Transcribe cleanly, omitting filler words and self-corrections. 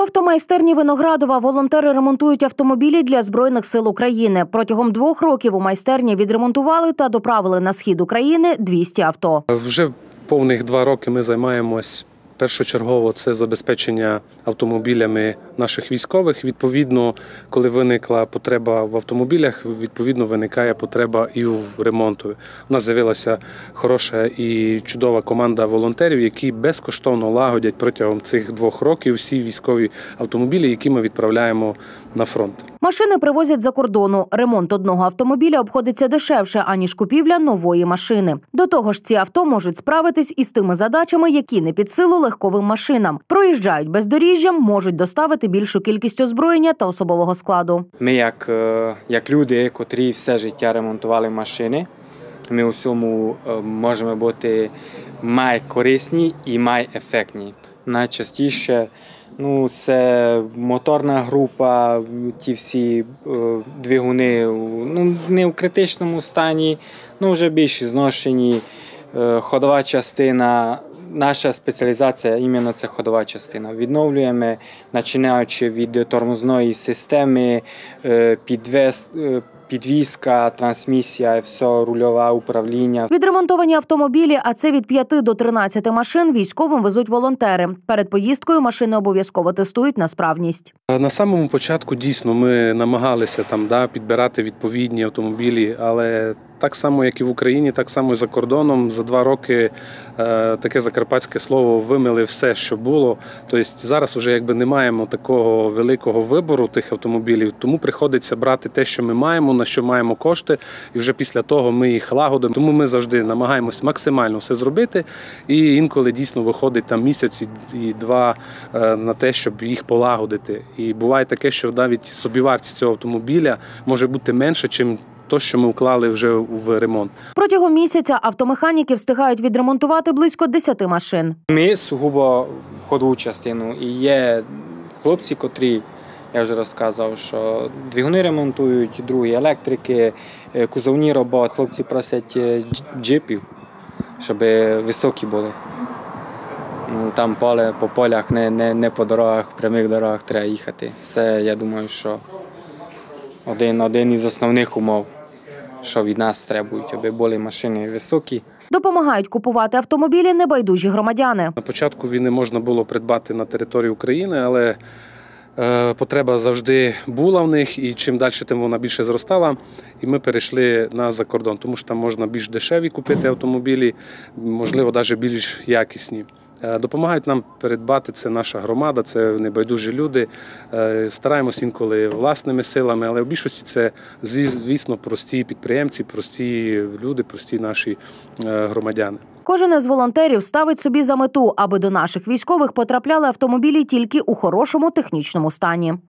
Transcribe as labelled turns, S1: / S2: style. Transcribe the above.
S1: автомайстерні Виноградова волонтери ремонтують автомобілі для Збройних сил України. Протягом 2 років у майстерні відремонтували та доправили на схід України 200 авто.
S2: Вже повних 2 роки ми займаємось першочергово це забезпечення автомобілями наших військових. Відповідно, коли виникла потреба в автомобілях, відповідно виникає потреба і в ремонту. У нас з'явилася хороша і чудова команда волонтерів, які безкоштовно лагодять протягом цих 2 років всі військові автомобілі, які ми відправляємо на фронт.
S1: Машини привозять за кордону. Ремонт одного автомобіля обходиться дешевше, аніж купівля нової машини. До того ж, ці авто можуть справитись із тими задачами, які не під силу легковим машинам. Проїжджають бездоріжжям, можуть доставити більшу кількість озброєння та особового складу.
S3: Ми, як люди, котрі все життя ремонтували машини, ми у цьому можемо бути майкорисні і майефектні. Найчастіше це моторна група, ті всі двигуни не в критичному стані, вже більш зношені. Ходова частина, наша спеціалізація іменно це ходова частина. Відновлюємо, починаючи від тормозної системи, підвізка, трансмісія, все, рульове управління.
S1: Відремонтовані автомобілі, а це від 5 до 13 машин, військовим везуть волонтери. Перед поїздкою машини обов'язково тестують на справність.
S2: На самому початку дійсно ми намагалися підбирати відповідні автомобілі, але так само, як і в Україні, так само і за кордоном. За 2 роки таке закарпатське слово вимили все, що було. Тобто зараз вже не маємо такого великого вибору тих автомобілів, тому приходиться брати те, що ми маємо, на що маємо кошти, і вже після того ми їх лагодимо. Тому ми завжди намагаємось максимально все зробити, і інколи дійсно виходить місяць і 2 на те, щоб їх полагодити. І буває таке, що навіть собівартість цього автомобіля може бути менше, ніж те, що ми вклали вже в ремонт.
S1: Протягом місяця автомеханіки встигають відремонтувати близько 10 машин.
S3: Ми сугубо ходову частину. І є хлопці, котрі, я вже розказав, що двигуни ремонтують, другі електрики, кузовні роботи. Хлопці просять джипів, щоб високі були. Там по полях, не по дорогах, прямих дорогах треба їхати. Це, я думаю, що один із основних умов, що від нас требують, аби були машини високі.
S1: Допомагають купувати автомобілі небайдужі громадяни.
S2: На початку війни можна було придбати на території України, але потреба завжди була в них, і чим далі, тим вона більше зростала. І ми перейшли на закордон, тому що там можна більш дешеві купити автомобілі, можливо, навіть більш якісні. Допомагають нам придбати, це наша громада, це небайдужі люди. Стараємося інколи власними силами, але в більшості це, звісно, прості підприємці, прості люди, прості наші громадяни.
S1: Кожен із волонтерів ставить собі за мету, аби до наших військових потрапляли автомобілі тільки у хорошому технічному стані.